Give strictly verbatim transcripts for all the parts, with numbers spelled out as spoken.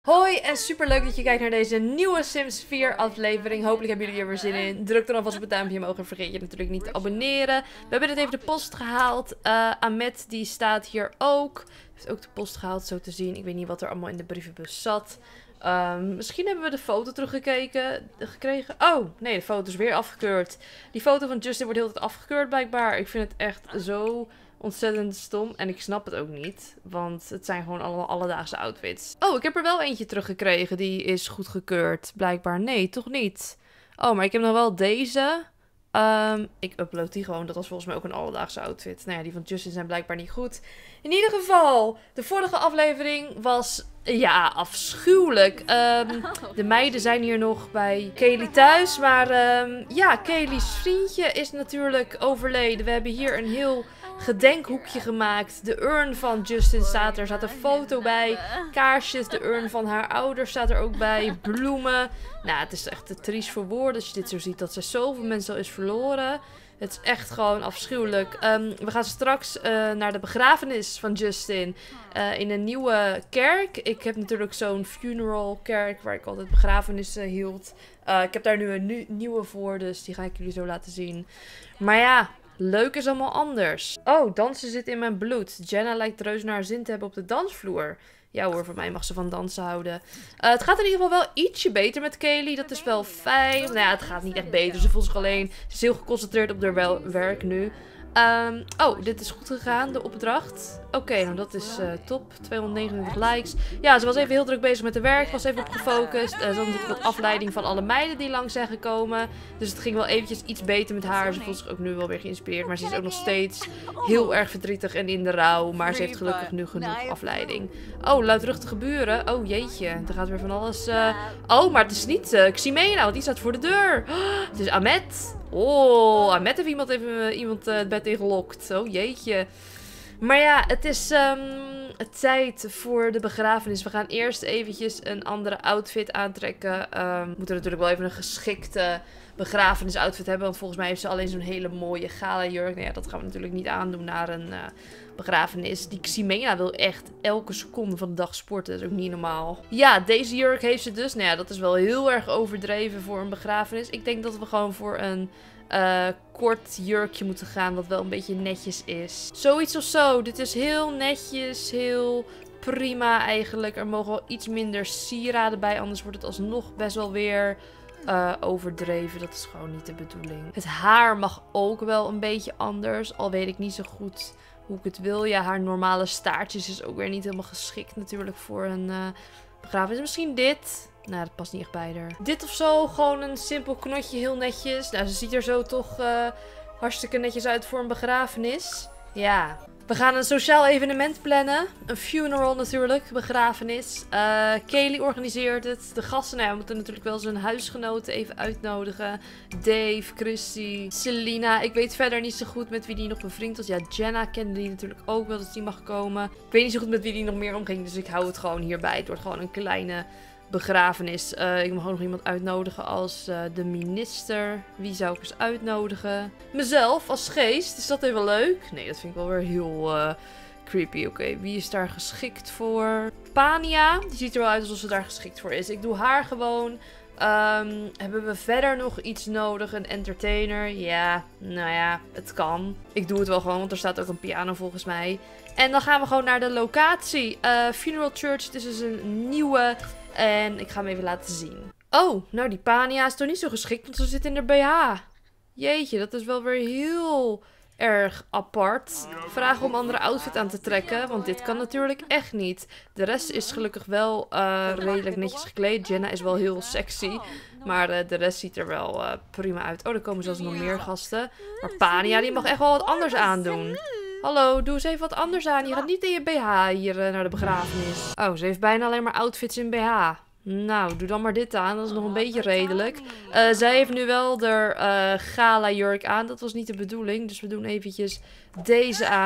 Hoi en super leuk dat je kijkt naar deze nieuwe Sims vier aflevering. Hopelijk hebben jullie er weer zin in. Druk dan alvast op het duimpje omhoog en vergeet je natuurlijk niet te abonneren. We hebben net even de post gehaald. Uh, Amet die staat hier ook. Heeft ook de post gehaald zo te zien. Ik weet niet wat er allemaal in de brievenbus zat. Um, misschien hebben we de foto teruggekeken, gekregen. Oh, nee, de foto is weer afgekeurd. Die foto van Justin wordt heel de tijd afgekeurd blijkbaar. Ik vind het echt zo ontzettend stom. En ik snap het ook niet. Want het zijn gewoon allemaal alledaagse outfits. Oh, ik heb er wel eentje teruggekregen. Die is goedgekeurd. Blijkbaar. Nee, toch niet. Oh, maar ik heb nog wel deze. Um, ik upload die gewoon. Dat was volgens mij ook een alledaagse outfit. Nou ja, die van Justin zijn blijkbaar niet goed. In ieder geval, de vorige aflevering was, ja, afschuwelijk. Um, de meiden zijn hier nog bij Kaylee thuis. Maar um, ja, Kaylee's vriendje is natuurlijk overleden. We hebben hier een heel gedenkhoekje gemaakt. De urn van Justin staat er. Er staat een foto bij. Kaarsjes. De urn van haar ouders staat er ook bij. Bloemen. Nou, het is echt te triest voor woorden als je dit zo ziet. Dat ze zoveel mensen al is verloren. Het is echt gewoon afschuwelijk. Um, we gaan straks uh, naar de begrafenis van Justin. Uh, in een nieuwe kerk. Ik heb natuurlijk zo'n funeral kerk waar ik altijd begrafenissen hield. Uh, ik heb daar nu een nu nieuwe voor. Dus die ga ik jullie zo laten zien. Maar ja, leuk is allemaal anders. Oh, dansen zit in mijn bloed. Jenna lijkt reuze naar haar zin te hebben op de dansvloer. Ja hoor, voor mij mag ze van dansen houden. Uh, het gaat in ieder geval wel ietsje beter met Kaylee. Dat is wel fijn. Nou ja, het gaat niet echt beter. Ze voelt zich alleen. Ze is heel geconcentreerd op haar werk nu. Um, oh, dit is goed gegaan, de opdracht. Oké, okay, nou dat is uh, top. tweehonderdnegenentwintig likes. Ja, ze was even heel druk bezig met haar werk. Was even op gefocust. Uh, ze had natuurlijk wat afleiding van alle meiden die langs zijn gekomen. Dus het ging wel eventjes iets beter met haar. Ze voelt zich ook nu wel weer geïnspireerd. Maar ze is ook nog steeds heel erg verdrietig en in de rouw. Maar ze heeft gelukkig nu genoeg afleiding. Oh, luidruchtige buren. Oh jeetje, er gaat weer van alles. Uh... Oh, maar het is niet uh, Ximena, want die staat voor de deur. Oh, het is Amet. Oh, Amet heeft iemand even uh, iemand uh, het bed ingelokt. Oh jeetje. Maar ja, het is um, tijd voor de begrafenis. We gaan eerst eventjes een andere outfit aantrekken. Um, we moeten natuurlijk wel even een geschikte begrafenisoutfit hebben. Want volgens mij heeft ze alleen zo'n hele mooie gala jurk. Nou ja, dat gaan we natuurlijk niet aandoen naar een uh, begrafenis. Die Ximena wil echt elke seconde van de dag sporten. Dat is ook niet normaal. Ja, deze jurk heeft ze dus. Nou ja, dat is wel heel erg overdreven voor een begrafenis. Ik denk dat we gewoon voor een Uh, kort jurkje moeten gaan, wat wel een beetje netjes is. Zoiets of zo. Dit is heel netjes, heel prima eigenlijk. Er mogen wel iets minder sieraden bij, anders wordt het alsnog best wel weer uh, overdreven. Dat is gewoon niet de bedoeling. Het haar mag ook wel een beetje anders, al weet ik niet zo goed hoe ik het wil. Ja, haar normale staartjes is ook weer niet helemaal geschikt natuurlijk voor een uh, begrafenis. Misschien dit. Nou, dat past niet echt bij haar. Dit of zo, gewoon een simpel knotje, heel netjes. Nou, ze ziet er zo toch uh, hartstikke netjes uit voor een begrafenis. Ja. We gaan een sociaal evenement plannen. Een funeral natuurlijk, begrafenis. Uh, Kaylee organiseert het. De gasten, nou ja, we moeten natuurlijk wel zijn huisgenoten even uitnodigen. Dave, Christy, Selina. Ik weet verder niet zo goed met wie die nog bevriend was. Ja, Jenna kende die natuurlijk ook wel, dus die mag komen. Ik weet niet zo goed met wie die nog meer omging, dus ik hou het gewoon hierbij. Het wordt gewoon een kleine begrafenis. Uh, ik mag ook nog iemand uitnodigen als uh, de minister. Wie zou ik eens uitnodigen? Mezelf als geest. Is dat even leuk? Nee, dat vind ik wel weer heel uh, creepy. Oké, okay, wie is daar geschikt voor? Pania. Die ziet er wel uit alsof ze daar geschikt voor is. Ik doe haar gewoon. Um, hebben we verder nog iets nodig? Een entertainer? Ja, nou ja, het kan. Ik doe het wel gewoon, want er staat ook een piano volgens mij. En dan gaan we gewoon naar de locatie. Uh, Funeral Church. Dit is dus een nieuwe. En ik ga hem even laten zien. Oh, nou die Pania is toch niet zo geschikt, want ze zit in de B H. Jeetje, dat is wel weer heel erg apart. Vragen om een andere outfit aan te trekken, want dit kan natuurlijk echt niet. De rest is gelukkig wel uh, redelijk netjes gekleed. Jenna is wel heel sexy, maar uh, de rest ziet er wel uh, prima uit. Oh, er komen zelfs nog meer gasten. Maar Pania, die mag echt wel wat anders aandoen. Hallo, doe eens even wat anders aan. Je gaat niet in je B H hier uh, naar de begrafenis. Oh, ze heeft bijna alleen maar outfits in B H. Nou, doe dan maar dit aan. Dat is nog een beetje redelijk. Uh, zij heeft nu wel de uh, gala jurk aan. Dat was niet de bedoeling. Dus we doen eventjes deze aan.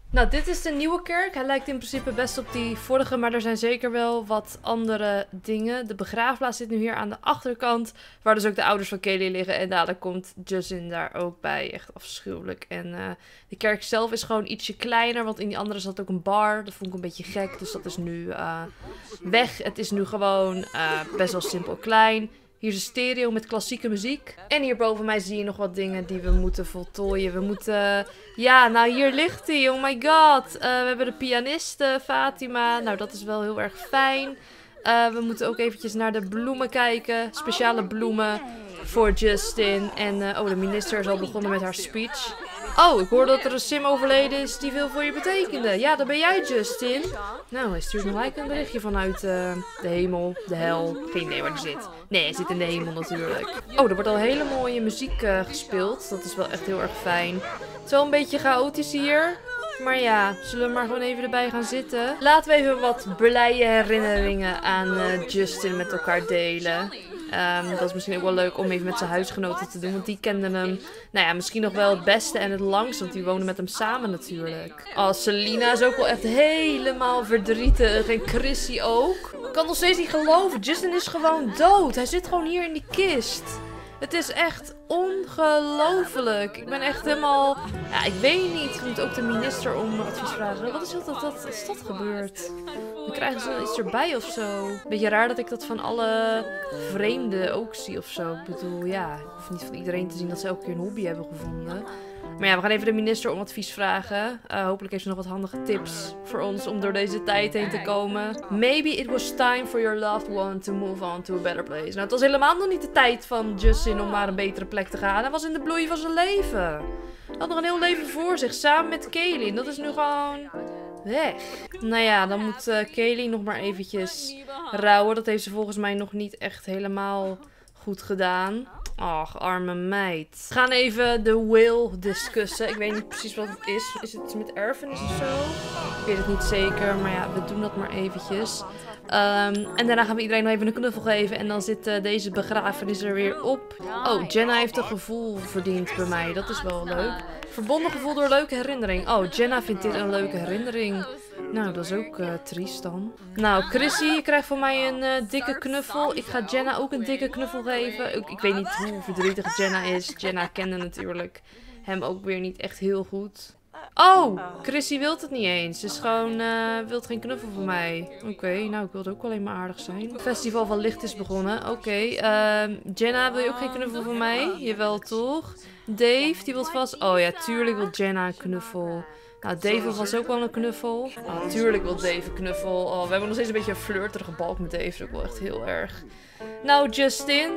Nou, dit is de nieuwe kerk. Hij lijkt in principe best op die vorige, maar er zijn zeker wel wat andere dingen. De begraafplaats zit nu hier aan de achterkant, waar dus ook de ouders van Kaylee liggen. En dadelijk komt Justin daar ook bij. Echt afschuwelijk. En uh, de kerk zelf is gewoon ietsje kleiner, want in die andere zat ook een bar. Dat vond ik een beetje gek, dus dat is nu uh, weg. Het is nu gewoon uh, best wel simpel klein. Hier is een stereo met klassieke muziek. En hier boven mij zie je nog wat dingen die we moeten voltooien. We moeten... Ja, nou hier ligt hij. Oh my god. Uh, we hebben de pianiste Fatima. Nou, dat is wel heel erg fijn. Uh, we moeten ook eventjes naar de bloemen kijken. Speciale bloemen voor Justin. En uh, oh, de minister is al begonnen met haar speech. Oh, ik hoor dat er een sim overleden is die veel voor je betekende. Ja, dat ben jij, Justin. Nou, hij stuurt nog gelijk een berichtje vanuit uh, de hemel, de hel. Geen idee waar hij zit. Nee, hij zit in de hemel natuurlijk. Oh, er wordt al hele mooie muziek uh, gespeeld. Dat is wel echt heel erg fijn. Het is wel een beetje chaotisch hier. Maar ja, zullen we maar gewoon even erbij gaan zitten. Laten we even wat blije herinneringen aan uh, Justin met elkaar delen. Um, dat is misschien ook wel leuk om even met zijn huisgenoten te doen. Want die kenden hem, nou ja, misschien nog wel het beste en het langst. Want die wonen met hem samen natuurlijk. Oh, Selina is ook wel echt helemaal verdrietig. En Chrissy ook. Ik kan nog steeds niet geloven. Justin is gewoon dood. Hij zit gewoon hier in die kist. Het is echt ongelooflijk. Ik ben echt helemaal... Ja, ik weet niet. Ik moet ook de minister om advies vragen. Wat is dat, dat, dat als dat gebeurt? Dan krijgen ze wel iets erbij of zo. Beetje raar dat ik dat van alle vreemden ook zie of zo. Ik bedoel, ja, ik hoef niet van iedereen te zien dat ze elke keer een hobby hebben gevonden. Maar ja, we gaan even de minister om advies vragen. Uh, hopelijk heeft ze nog wat handige tips voor ons om door deze tijd heen te komen. Maybe it was time for your loved one to move on to a better place. Nou, het was helemaal nog niet de tijd van Justin om naar een betere plek te gaan. Hij was in de bloei van zijn leven. Hij had nog een heel leven voor zich, samen met Kaylee. En dat is nu gewoon weg. Nou ja, dan moet uh, Kaylee nog maar eventjes rouwen. Dat heeft ze volgens mij nog niet echt helemaal goed gedaan. Ach, arme meid. We gaan even de will discussen. Ik weet niet precies wat het is. Is het met erfenis of zo? Ik weet het niet zeker, maar ja, we doen dat maar eventjes. Um, en daarna gaan we iedereen nog even een knuffel geven. En dan zit uh, deze begrafenis er weer op. Oh, Jenna heeft een gevoel verdiend bij mij. Dat is wel leuk. Verbonden gevoel door leuke herinnering. Oh, Jenna vindt dit een leuke herinnering. Nou, dat is ook uh, triest dan. Nou, Chrissy, je krijgt van mij een uh, dikke knuffel. Ik ga Jenna ook een dikke knuffel geven. Ik, ik weet niet hoe verdrietig Jenna is. Jenna kende natuurlijk hem ook weer niet echt heel goed. Oh, Chrissy wil het niet eens. Ze is gewoon, uh, wilt geen knuffel van mij. Oké, okay, nou, ik wilde ook alleen maar aardig zijn. Het festival van licht is begonnen. Oké, okay, uh, Jenna, wil je ook geen knuffel van mij? Jawel, toch? Dave, die wil vast... Oh ja, tuurlijk wil Jenna een knuffel. Nou, Dave wil vast ook wel een knuffel. Oh, tuurlijk wil Dave een knuffel. Oh, we hebben nog steeds een beetje een flirterige balk met Dave. Dat is ook wel echt heel erg. Nou, Justin.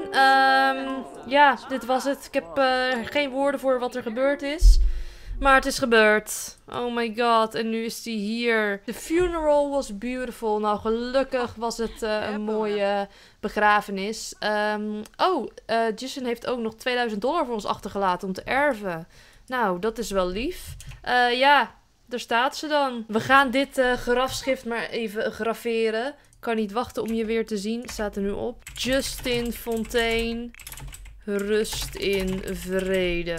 Um, ja, dit was het. Ik heb uh, geen woorden voor wat er gebeurd is. Maar het is gebeurd. Oh my god. En nu is hij hier. The funeral was beautiful. Nou, gelukkig was het uh, een mooie begrafenis. Um, oh, uh, Justin heeft ook nog tweeduizend dollar voor ons achtergelaten om te erven. Nou, dat is wel lief. Uh, ja, daar staat ze dan. We gaan dit uh, grafschrift maar even graveren. Ik kan niet wachten om je weer te zien. Staat er nu op. Justin Fontaine. Rust in vrede.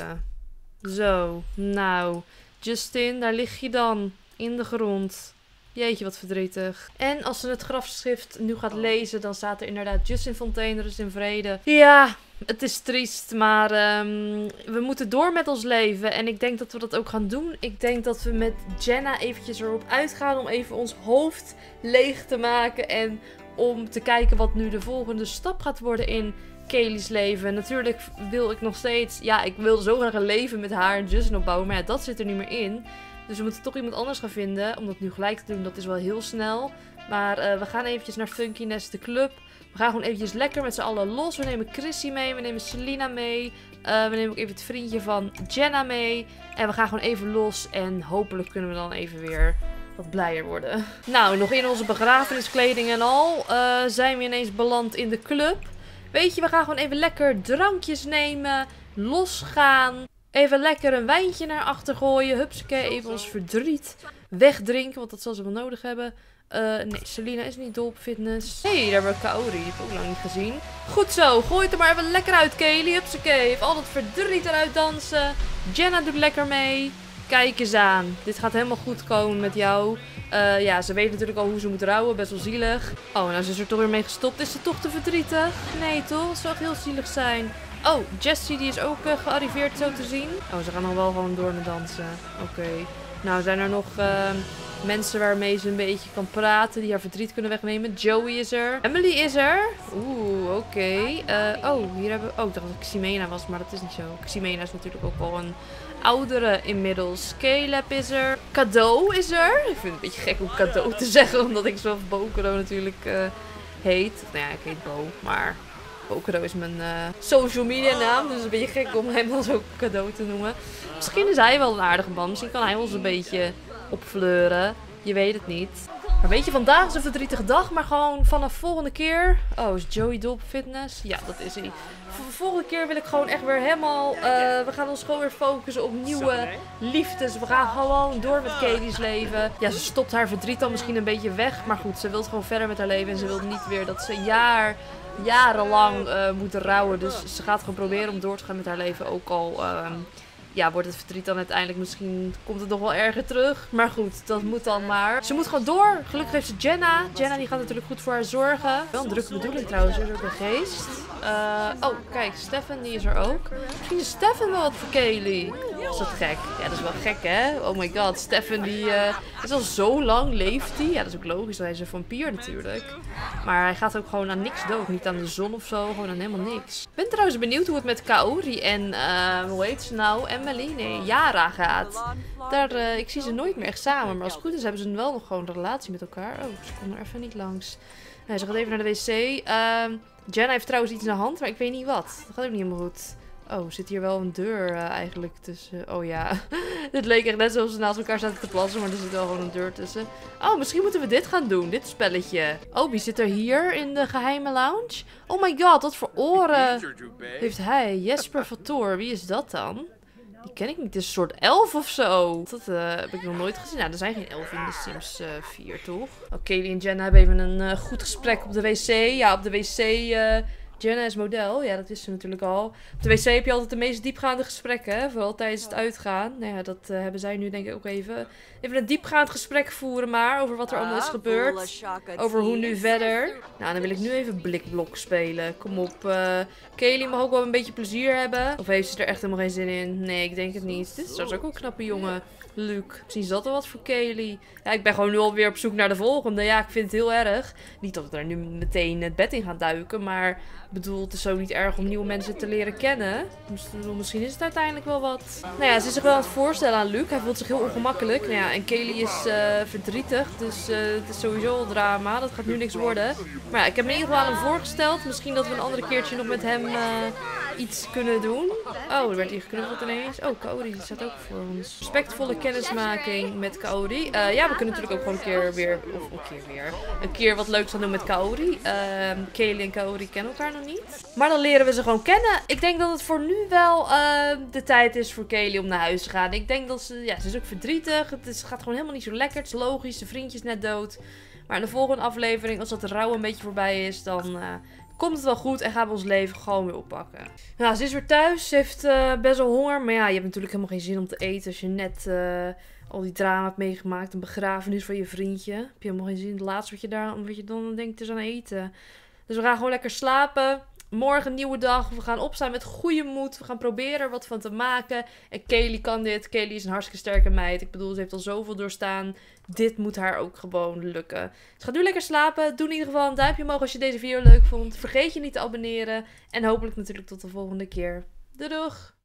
Zo, nou. Justin, daar lig je dan. In de grond. Jeetje, wat verdrietig. En als ze het grafschrift nu gaat lezen, dan staat er inderdaad Justin Fontaine, rust in vrede. Ja, het is triest, maar um, we moeten door met ons leven. En ik denk dat we dat ook gaan doen. Ik denk dat we met Jenna eventjes erop uitgaan om even ons hoofd leeg te maken. En om te kijken wat nu de volgende stap gaat worden in Kaylee's leven. Natuurlijk wil ik nog steeds... Ja, ik wil zo graag een leven met haar en Justin opbouwen. Maar ja, dat zit er niet meer in. Dus we moeten toch iemand anders gaan vinden. Om dat nu gelijk te doen, dat is wel heel snel. Maar uh, we gaan eventjes naar Funkiness, de club. We gaan gewoon eventjes lekker met z'n allen los. We nemen Chrissy mee, we nemen Selina mee. Uh, we nemen ook even het vriendje van Jenna mee. En we gaan gewoon even los. En hopelijk kunnen we dan even weer wat blijer worden. Nou, nog in onze begrafeniskleding en al uh, zijn we ineens beland in de club. Weet je, we gaan gewoon even lekker drankjes nemen. Losgaan. Even lekker een wijntje naar achter gooien. Hupsakee, even ons verdriet wegdrinken. Want dat zal ze wel nodig hebben. Uh, nee, Selina is niet dol op fitness. Hé, hey, daar hebben we Kaori. Die heb ik ook lang niet gezien. Goed zo, gooi het er maar even lekker uit, Kaylee. Hupsakee, even al dat verdriet eruit dansen. Jenna doet lekker mee. Kijk eens aan. Dit gaat helemaal goed komen met jou. Uh, ja, ze weet natuurlijk al hoe ze moet rouwen. Best wel zielig. Oh, nou ze is er toch weer mee gestopt. Is ze toch te verdrietig? Nee toch? Het zou echt heel zielig zijn. Oh, Jessie die is ook uh, gearriveerd zo te zien. Oh, ze gaan nog wel gewoon door met dansen. Oké. Okay. Nou, zijn er nog uh, mensen waarmee ze een beetje kan praten. Die haar verdriet kunnen wegnemen. Joey is er. Emily is er. Oeh, oké. Okay. Uh, oh, hier hebben we... Oh, ik dacht dat het Ximena was, maar dat is niet zo. Ximena is natuurlijk ook al een oudere inmiddels. Caleb is er. Cadeau is er. Ik vind het een beetje gek om cadeau te zeggen, omdat ik zelf Bokero natuurlijk uh, heet. Nou ja, ik heet Bo, maar... Bokero is mijn uh, social media naam, dus een beetje gek om hem dan zo cadeau te noemen. Misschien is hij wel een aardige man, misschien kan hij ons een beetje opfleuren. Je weet het niet. Maar weet je, vandaag is een verdrietige dag, maar gewoon vanaf volgende keer... Oh, is Joey dol op fitness? Ja, dat is hij. V volgende keer wil ik gewoon echt weer helemaal... Uh, we gaan ons gewoon weer focussen op nieuwe liefdes. We gaan gewoon door met Kaylee's leven. Ja, ze stopt haar verdriet dan misschien een beetje weg. Maar goed, ze wil gewoon verder met haar leven. En ze wil niet weer dat ze jaar... jarenlang uh, moeten rouwen. Dus ze gaat gewoon proberen om door te gaan met haar leven. Ook al uh, ja, wordt het verdriet dan uiteindelijk misschien... komt het nog wel erger terug. Maar goed, dat moet dan maar. Ze moet gewoon door. Gelukkig heeft ze Jenna. Jenna die gaat natuurlijk goed voor haar zorgen. Wel een drukke bedoeling trouwens. Er is ook een geest. Uh, oh, kijk. Stefan die is er ook. Misschien is Stefan wel wat voor Kaylee. Is dat gek? Ja, dat is wel gek hè. Oh my god. Stefan die uh, is al zo lang leeft hij. Ja, dat is ook logisch. Hij is een vampier natuurlijk. Maar hij gaat ook gewoon aan niks dood. Niet aan de zon of zo. Gewoon aan helemaal niks. Ik ben trouwens benieuwd hoe het met Kaori en uh, hoe heet ze nou? Emily? Nee, Yara gaat. Daar, uh, ik zie ze nooit meer echt samen. Maar als het goed is hebben ze wel nog gewoon een relatie met elkaar. Oh, ze kon er even niet langs. Nee, ze gaat even naar de wc. Uh, Jenna heeft trouwens iets in de hand, maar ik weet niet wat. Dat gaat ook niet helemaal goed. Oh, zit hier wel een deur uh, eigenlijk tussen. Oh ja, het leek echt net alsof ze naast elkaar zaten te plassen, maar er zit wel gewoon een deur tussen. Oh, misschien moeten we dit gaan doen, dit spelletje. Oh, wie zit er hier in de geheime lounge? Oh my god, wat voor oren heeft hij? Jesper Vatoor, wie is dat dan? Die ken ik niet, het is een soort elf of zo. Dat uh, heb ik nog nooit gezien. Nou, er zijn geen elfen in de Sims uh, vier, toch? Oké, Kaylee en Jenna hebben even een uh, goed gesprek op de wc. Ja, op de wc... Uh, Jenna is model, ja dat wist ze natuurlijk al. Op de wc heb je altijd de meest diepgaande gesprekken, hè? Vooral tijdens het uitgaan. Nou ja, dat uh, hebben zij nu denk ik ook even. Even een diepgaand gesprek voeren maar, over wat er allemaal is gebeurd. Over hoe nu verder. Nou, dan wil ik nu even blikblok spelen. Kom op, uh, Kaylee mag ook wel een beetje plezier hebben. Of heeft ze er echt helemaal geen zin in? Nee, ik denk het niet. Dit is trouwens ook wel een knappe jongen. Luc. Misschien is dat wel wat voor Kaylee. Ja, ik ben gewoon nu alweer op zoek naar de volgende. Ja, ik vind het heel erg. Niet dat we er nu meteen het bed in gaan duiken. Maar ik bedoel, het is zo niet erg om nieuwe mensen te leren kennen. Dus, misschien is het uiteindelijk wel wat. Nou ja, ze is zich wel aan het voorstellen aan Luc. Hij voelt zich heel ongemakkelijk. Nou ja, en Kaylee is uh, verdrietig. Dus uh, het is sowieso al drama. Dat gaat nu niks worden. Maar ja, ik heb me in ieder geval aan hem voorgesteld. Misschien dat we een andere keertje nog met hem uh, iets kunnen doen. Oh, er werd hier geknuffeld ineens. Oh, Kaori staat ook voor ons. Respectvolle kennismaking met Kaori. Uh, ja, we kunnen natuurlijk ook gewoon een keer weer, of een keer weer, een keer wat leuks gaan doen met Kaori. Uh, Kaylee en Kaori kennen elkaar nog niet. Maar dan leren we ze gewoon kennen. Ik denk dat het voor nu wel uh, de tijd is voor Kaylee om naar huis te gaan. Ik denk dat ze, ja, ze is ook verdrietig. Het is, gaat gewoon helemaal niet zo lekker. Het is logisch, de vriendje is net dood. Maar in de volgende aflevering, als dat de rouw een beetje voorbij is, dan... Uh, komt het wel goed en gaan we ons leven gewoon weer oppakken. Nou, ze is weer thuis. Ze heeft uh, best wel honger. Maar ja, je hebt natuurlijk helemaal geen zin om te eten als je net uh, al die drama hebt meegemaakt. Een begrafenis van je vriendje. Heb je helemaal geen zin. Het laatste wat je, daar, wat je dan denkt is aan eten. Dus we gaan gewoon lekker slapen. Morgen een nieuwe dag. We gaan opstaan met goede moed. We gaan proberen er wat van te maken. En Kaylee kan dit. Kaylee is een hartstikke sterke meid. Ik bedoel, ze heeft al zoveel doorstaan. Dit moet haar ook gewoon lukken. Dus ga nu lekker slapen. Doe in ieder geval een duimpje omhoog als je deze video leuk vond. Vergeet je niet te abonneren. En hopelijk natuurlijk tot de volgende keer. Doei doeg!